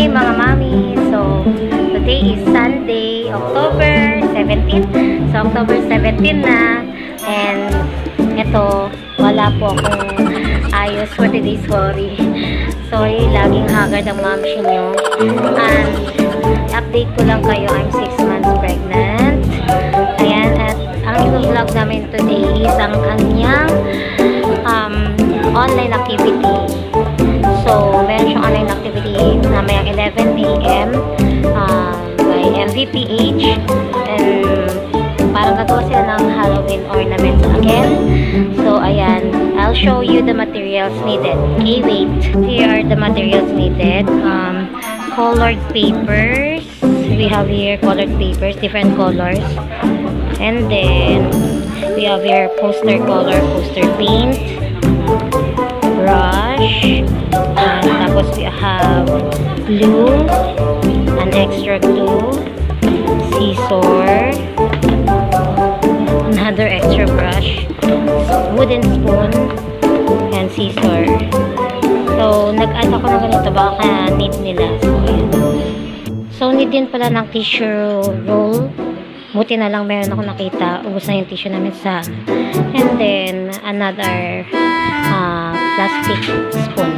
morning mga mami. So, today is Sunday, October 17. So, October 17 na. And, ito, wala po akong ayos for today's story. Sorry, laging haggard ang momshi nyo. And, update ko lang kayo, I'm 6 months pregnant. Ayan, at ang i-vlog namin today is ang kanyang online activity. So, meron siyang online activity namayang 11 a.m. By MVPH. And parang gagawa sila ng Halloween ornaments again. So, ayan. I'll show you the materials needed. Okay, wait. Here are the materials needed. Colored papers. We have here colored papers, different colors. And then, we have here poster color, poster paint, brush, and tapos we have glue, an extra glue, scissor, another extra brush, wooden spoon, and scissor. So, nag-add ako na ganito, baka need nila. So, ayan. So, need din pala ng tissue roll. Buti na lang meron ako nakita. Ubus na yung tissue namin sa. And then, another plastic spoon.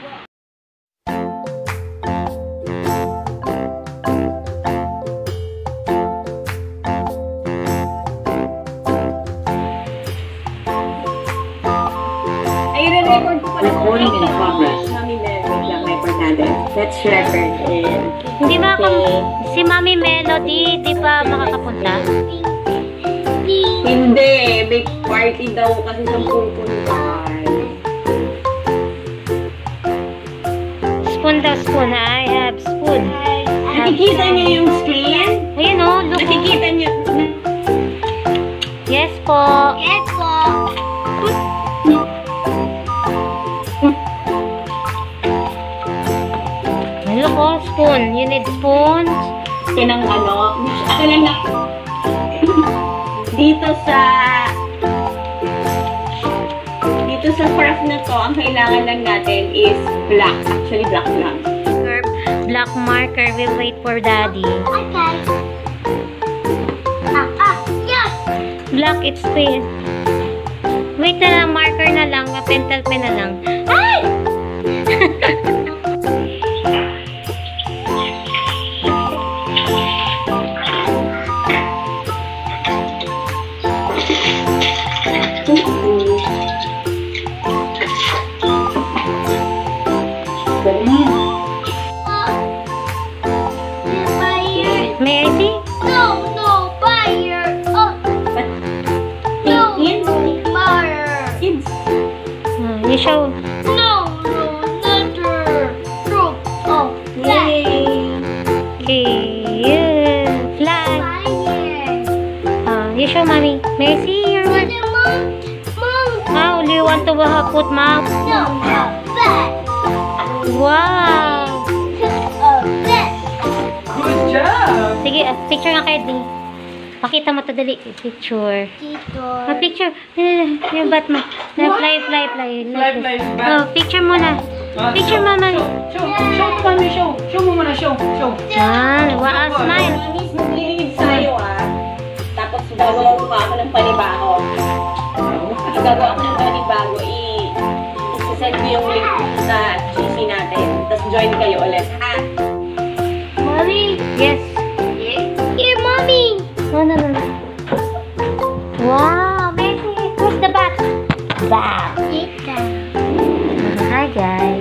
Record ko pala. Recording in progress. Mami Melo lang record natin. Let's record in. Hindi si Mami Melody, di ba makakapunta? Hindi. May party daw kasi sa pupuntahan. Spoon daw, spoon. I have spoon. Nakikita niyo yung screen? Ayun o, look. Nakikita niyo? Yes po. Yes po. Look po, spoon. You need spoons. Pinang ano? Ako lang na. Dito sa craft na to, ang kailangan lang natin is black. Actually, black lang. Black marker. We'll wait for Daddy. Okay. Yes. Black, it's pen. Wait na lang, marker na lang. Pentel pen na lang. Ay! May I see? No, fire. Oh. No, fire. Kids. You show. No, another group of Yay! Okay. Fly. fire. You show, Mommy. May I see your work? Mom. How do you want to put mouth? No, that. Wow. That. Good job! Sige, picture nga kayo din. Pakita mo to dali. Picture. Dito. Picture. Yung bat mo. Fly. Fly, bat. Oh, picture mo na. Picture mo, Mommy. Show, mami, show. Show mo muna, show. Yan. Wow, smile. Nililig sa'yo, Tapos gagawa mo pa ako ng panibago. Gagawa ako ng panibago, isasend ko yung link sa GC natin. Tapos join kayo ulit, ha? Mommy. Yes. Here, mommy. No. Wow, Messi. Where's the bat? Bat. Dito. Hi, guys.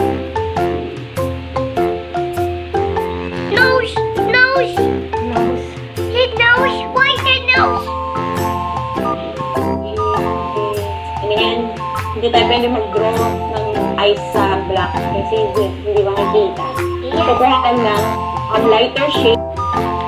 Nose. Nose. His nose. Where's the nose? Ngayon, hindi tayo pwede mag-draw ng eyes sa black kasi hindi makikita. So, kailangan ng lighter shade.